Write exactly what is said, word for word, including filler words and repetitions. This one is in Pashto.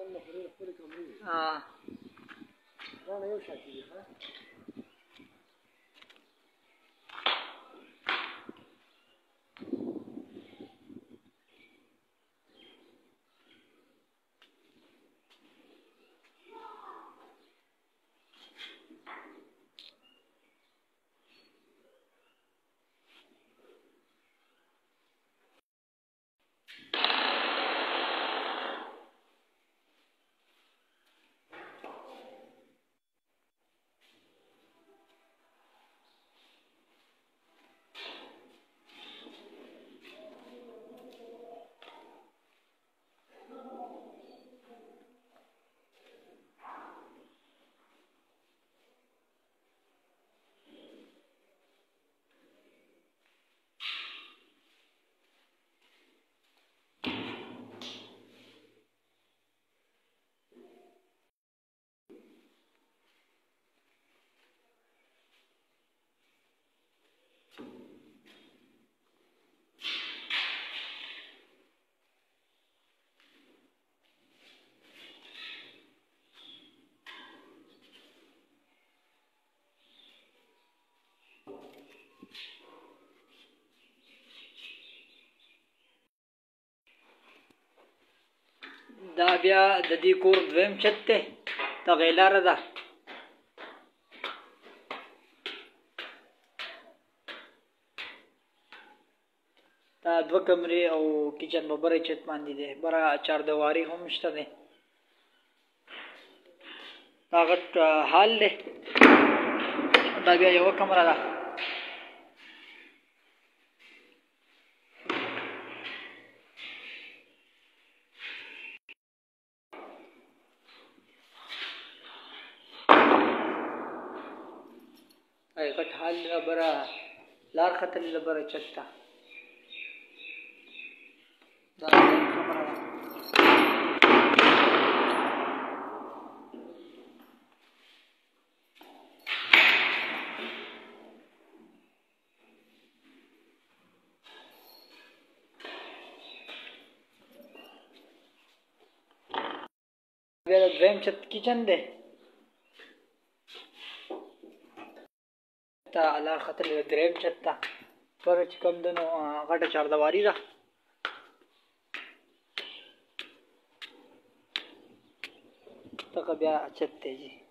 اه دا بیا د دې کور دویم چت دی دغې لاره ده دا دوه کمرې او کچن په بره چت باندې دی بره چاردیواري هم شته دی دا غټ هال دی دا بیا یوه کمره ده غټ حال لبره لار ختلې لبره چت ته دا خبره ده بیا د دویم چت کچن دی لار ختلې د دریم چت ته بره چې کوم ده نو غټه چاردیواري ده دغه بیا چت دی جي